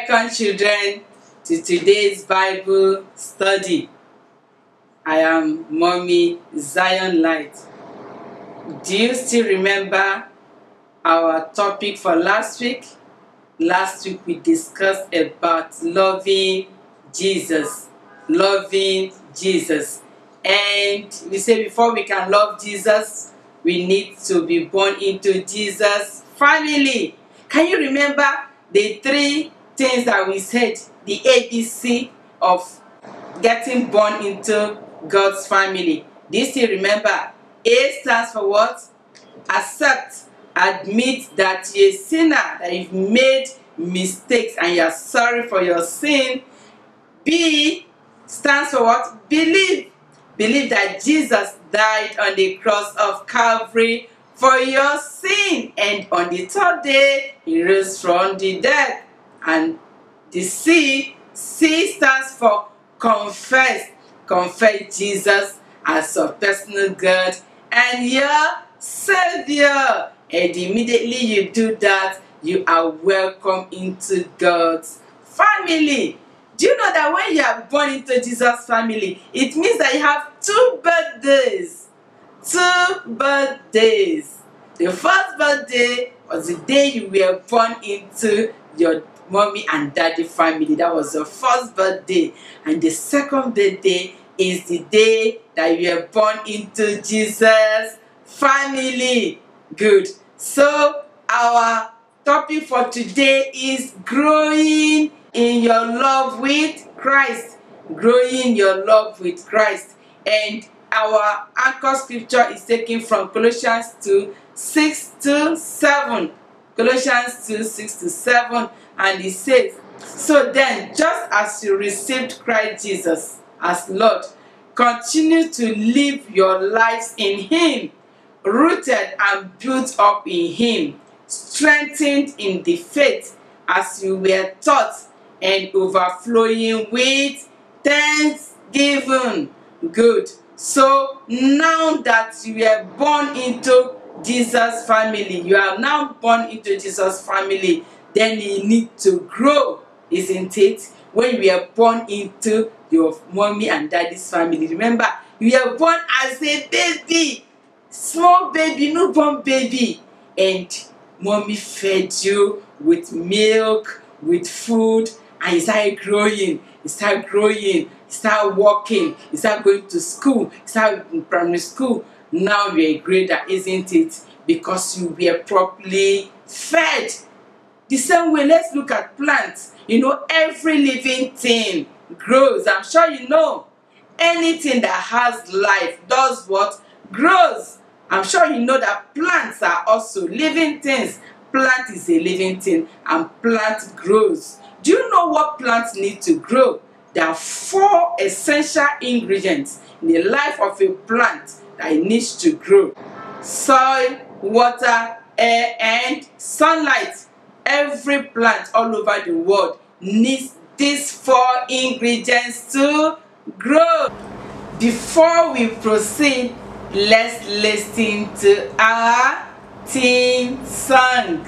Welcome, children, to today's Bible study. I am Mommy Zion Light. Do you still remember our topic for last week? Last week we discussed about loving Jesus. Loving Jesus. And we say before we can love Jesus, we need to be born into Jesus' family. Can you remember the three things that we said? The ABC of getting born into God's family. Do you still remember? A stands for what? Accept. Admit that you're a sinner, that you've made mistakes and you're sorry for your sin. B stands for what? Believe. Believe that Jesus died on the cross of Calvary for your sin, and on the third day he rose from the dead. And the C stands for confess. Confess Jesus as your personal God and your Savior. And immediately you do that, you are welcome into God's family. Do you know that when you are born into Jesus' family, it means that you have two birthdays? Two birthdays. The first birthday was the day you were born into your mommy and daddy family. That was your first birthday. And the second birthday is the day that you were born into Jesus' family. Good. So our topic for today is growing in your love with Christ. Growing your love with Christ. And our anchor scripture is taken from Colossians 2, 6-7. Colossians 2, 6-7. And it says, so then, just as you received Christ Jesus as Lord, continue to live your lives in Him, rooted and built up in Him, strengthened in the faith as you were taught, and overflowing with thanksgiving. Good. So now that you are born into Jesus' family, you are now born into Jesus' family, then you need to grow, isn't it? When you are born into your mommy and daddy's family, remember, you are born as a baby, small baby, newborn baby, and mommy fed you with milk, with food, and you start growing, you start walking, you start going to school, you start in primary school. Now you're a grader, isn't it? Because you were properly fed. The same way, let's look at plants. You know, every living thing grows. I'm sure you know. Anything that has life does what? Grows. I'm sure you know that plants are also living things. Plant is a living thing and plant grows. Do you know what plants need to grow? There are 4 essential ingredients in the life of a plant that it needs to grow. Soil, water, air, and sunlight. Every plant all over the world needs these 4 ingredients to grow. Before we proceed, let's listen to our theme song.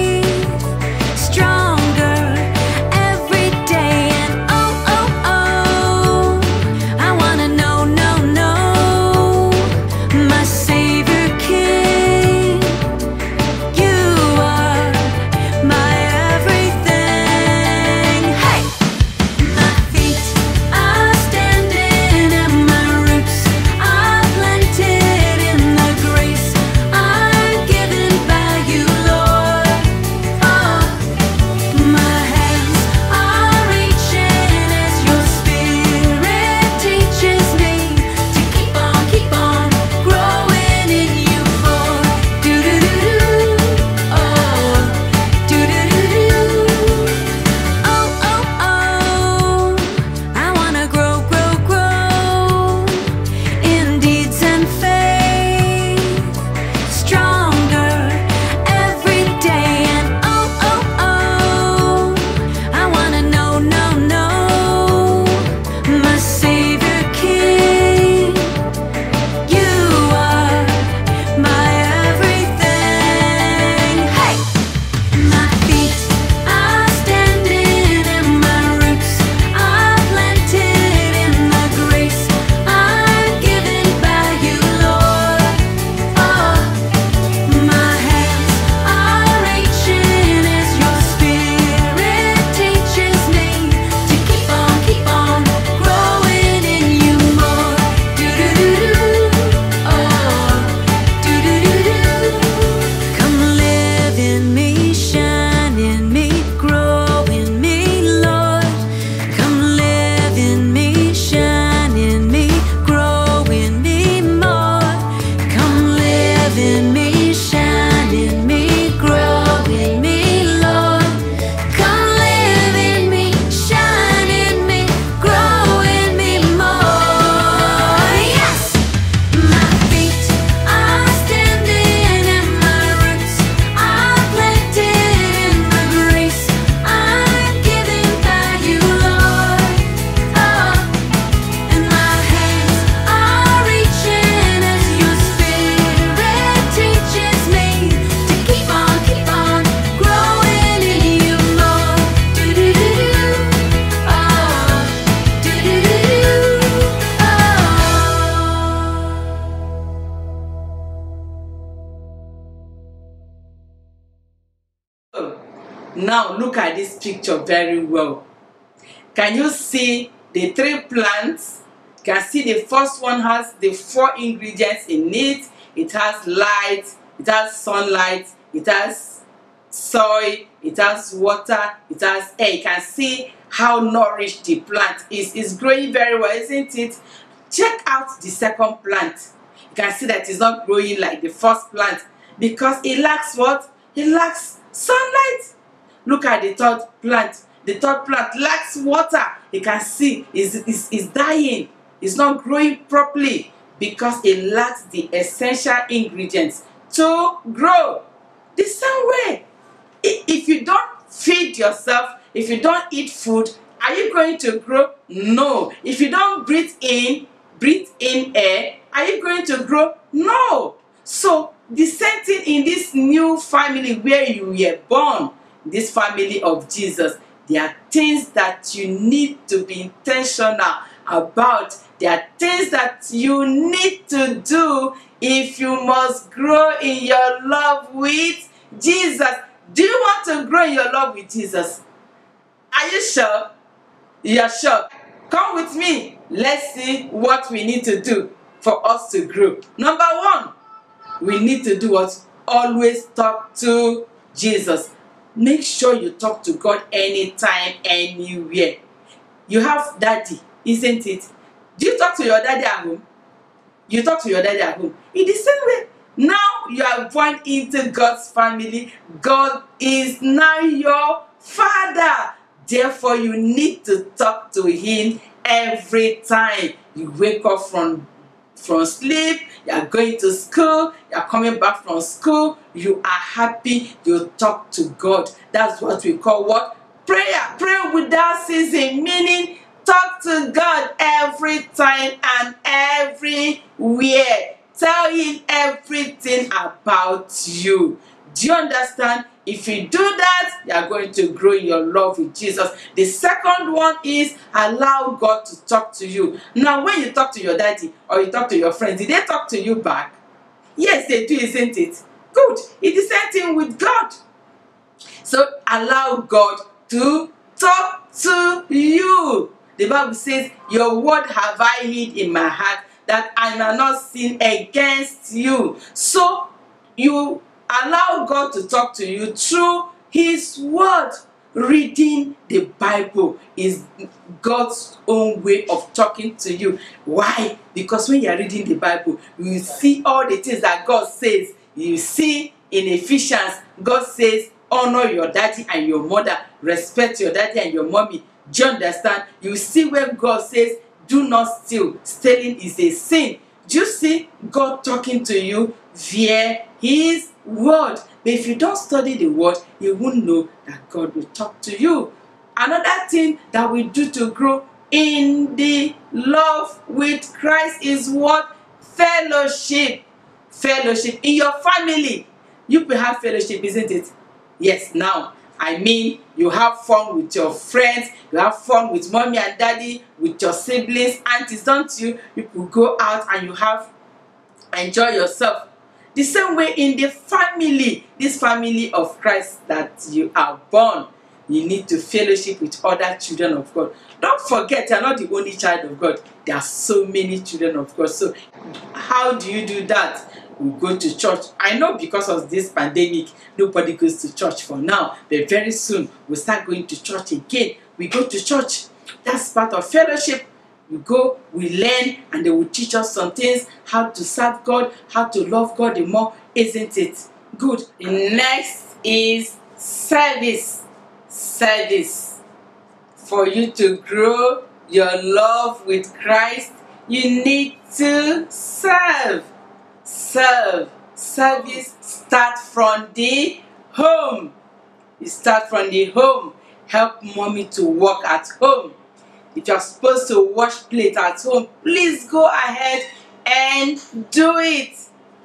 Stronger every day, and oh, oh, oh. live in me, shine in me, grow in me, Lord. Come live in me, shine in me, grow in me more. Yes! My feet are standing and my roots are planted in the grace I'm given by you, Lord. Oh, and my hands are reaching as your spirit teaches me to keep on growing in you more. Do-do-do-do. Oh, do-do-do-do. Oh. Now look at this picture very well. Can you see the 3 plants? You can see the first one has the 4 ingredients in it. It has light, it has sunlight, it has soil, it has water, it has air. You can see how nourished the plant is. It's growing very well, isn't it? Check out the second plant. You can see that it's not growing like the first plant because it lacks what? It lacks sunlight. Look at the third plant. The third plant lacks water. You can see it's dying. It's not growing properly because it lacks the essential ingredients to grow. The same way, if you don't feed yourself, if you don't eat food, are you going to grow? No. If you don't breathe in air, are you going to grow? No. So the same thing in this new family where you were born, this family of Jesus, there are things that you need to be intentional about. There are things that you need to do if you must grow in your love with Jesus. Do you want to grow in your love with Jesus? Are you sure? You are sure? Come with me. Let's see what we need to do for us to grow. Number 1, we need to do what? Always talk to Jesus. Make sure you talk to God anytime, anywhere. You have daddy, isn't it? Do you talk to your daddy at home? You talk to your daddy at home. In the same way, now you are born into God's family. God is now your Father. Therefore, you need to talk to Him every time you wake up from sleep, you are going to school, you are coming back from school, you are happy, you talk to God. That's what we call what? Prayer. Pray without ceasing, meaning talk to God every time and everywhere. Tell Him everything about you. Do you understand? If you do that, you are going to grow in your love with Jesus. The second one is allow God to talk to you. Now, when you talk to your daddy or you talk to your friends, did they talk to you back? Yes, they do, isn't it? Good. It's the same thing with God. So allow God to talk to you. The Bible says, your word have I hid in my heart that I may not sin against you. So you allow God to talk to you through His word. Reading the Bible is God's own way of talking to you. Why? Because when you are reading the Bible, you see all the things that God says. You see in Ephesians, God says, honor your daddy and your mother, respect your daddy and your mommy. Do you understand? You see where God says, do not steal. Stealing is a sin. Do you see God talking to you via His word? But if you don't study the word, you won't know that God will talk to you. Another thing that we do to grow in the love with Christ is what? Fellowship. Fellowship in your family. You will have fellowship, isn't it? Yes, now I mean you have fun with your friends, you have fun with mommy and daddy, with your siblings, aunties, don't you? You will go out and you have enjoy yourself. The same way in the family, this family of Christ that you are born, you need to fellowship with other children of God. Don't forget, you are not the only child of God. There are so many children of God. So how do you do that? We go to church. I know because of this pandemic, nobody goes to church for now. But very soon, we'll start going to church again. We go to church. That's part of fellowship. We go, we learn, and they will teach us some things, how to serve God, how to love God the more. isn't it? Good. The next is service. Service. For you to grow your love with Christ, you need to serve. Serve. Service start from the home. You start from the home. Help mommy to work at home. If you're supposed to wash plate at home, please go ahead and do it.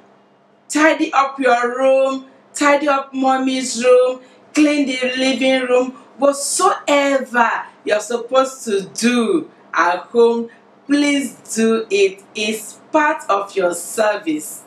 Tidy up your room, tidy up mommy's room, clean the living room. Whatsoever you're supposed to do at home, please do it. It's part of your service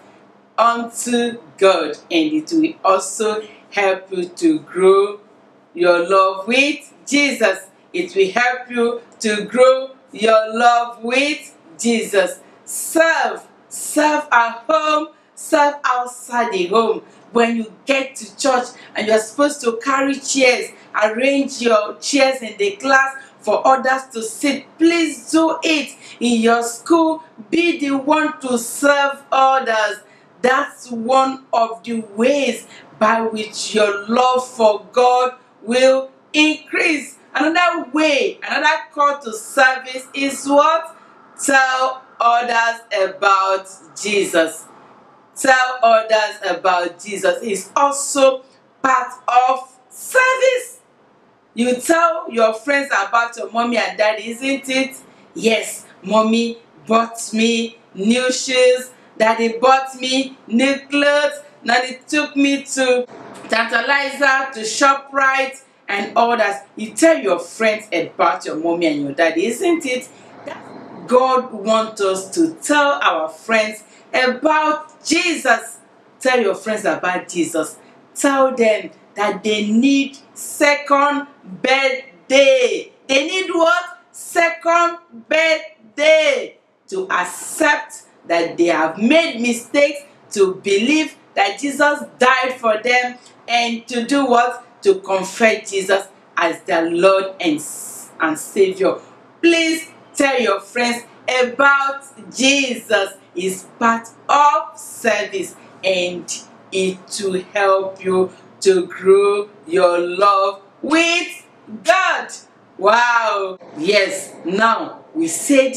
unto God, and it will also help you to grow your love with Jesus. It will help you to grow your love with Jesus. Serve. Serve at home. Serve outside the home. When you get to church and you're supposed to carry chairs, arrange your chairs in the class for others to sit, please do it. In your school, be the one to serve others. That's one of the ways by which your love for God will increase. Another way, another call to service is what? Tell others about Jesus. Tell others about Jesus is also part of service. You tell your friends about your mommy and daddy, isn't it? Yes, mommy bought me new shoes, daddy bought me new clothes, daddy took me to Tantalizer, to ShopRite and others. You tell your friends about your mommy and your daddy, isn't it? God wants us to tell our friends about Jesus. Tell your friends about Jesus. Tell them that they need second birthday. They need what? Second birthday. To accept that they have made mistakes, to believe that Jesus died for them, and to do what? To confess Jesus as their Lord and Savior. Please tell your friends about Jesus. It's part of service, and it will help you to grow your love with God. Wow. Yes. Now we said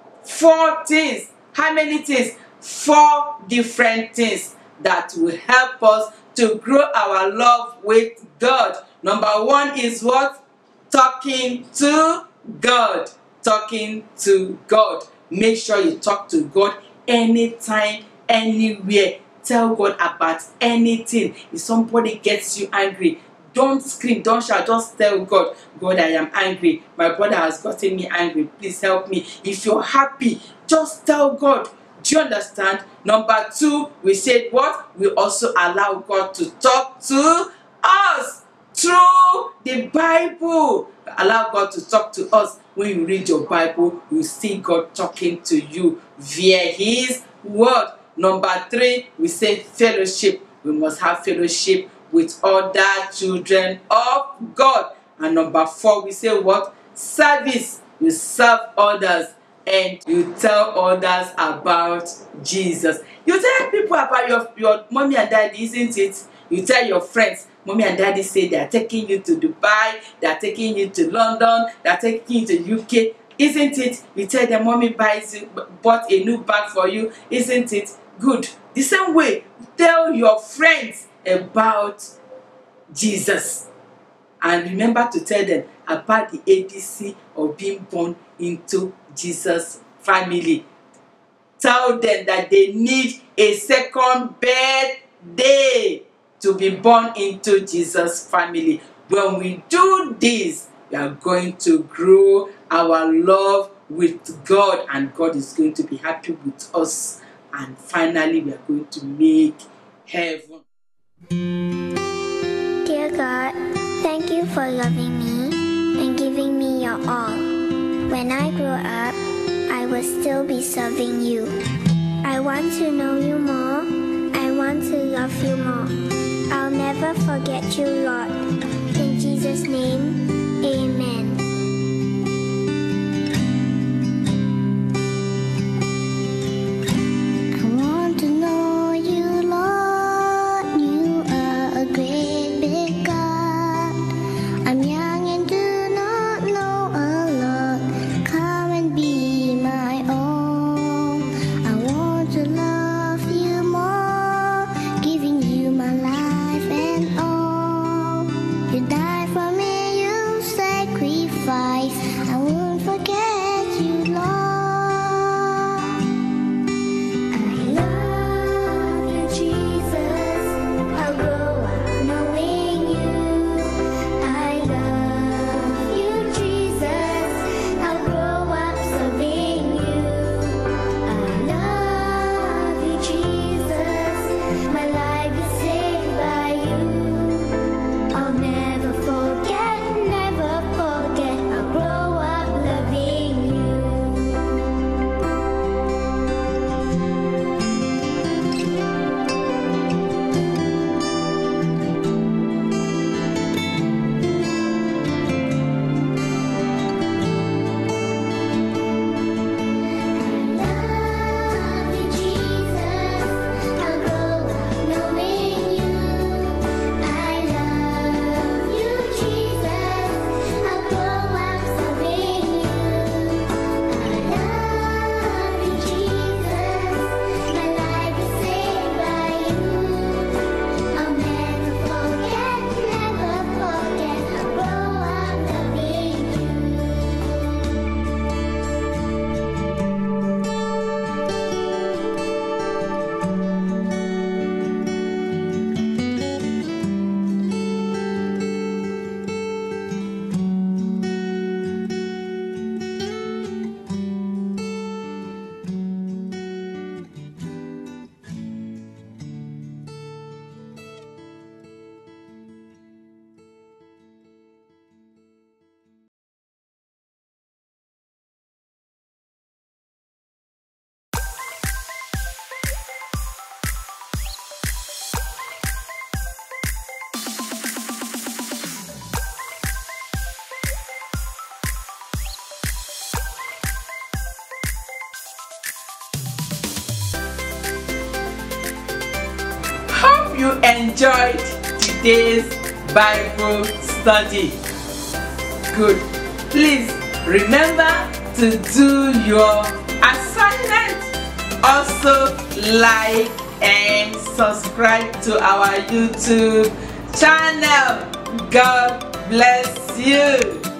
4 things. How many things? 4 different things that will help us to grow our love with God. Number 1 is what? Talking to God. Talking to God. Make sure you talk to God anytime, anywhere. Tell God about anything. If somebody gets you angry, don't scream, don't shout, just tell God, God, I am angry. My brother has gotten me angry. Please help me. If you're happy, just tell God. Do you understand? Number 2, we said what? We also allow God to talk to us through the Bible. Allow God to talk to us. When you read your Bible, you see God talking to you via His word. Number 3, we say fellowship. We must have fellowship with other children of God. And number 4, we say what? Service. You serve others and you tell others about Jesus. You tell people about your mommy and daddy, isn't it? You tell your friends, mommy and daddy say they are taking you to Dubai, they are taking you to London, they are taking you to UK, isn't it? You tell them mommy bought a new bag for you, isn't it? Good. The same way, tell your friends about Jesus. And remember to tell them about the ABC of being born into Jesus' family. Tell them that they need a second birthday to be born into Jesus' family. When we do this, we are going to grow our love with God, and God is going to be happy with us. And finally, we are going to make heaven. Dear God, thank you for loving me and giving me your all. When I grow up, I will still be serving you. I want to know you more. I want to love you more. I'll never forget you, Lord. In Jesus' name, amen. I want to know you, Lord. you enjoyed today's Bible study? Good. Please remember to do your assignment. Also like and subscribe to our YouTube channel. God bless you.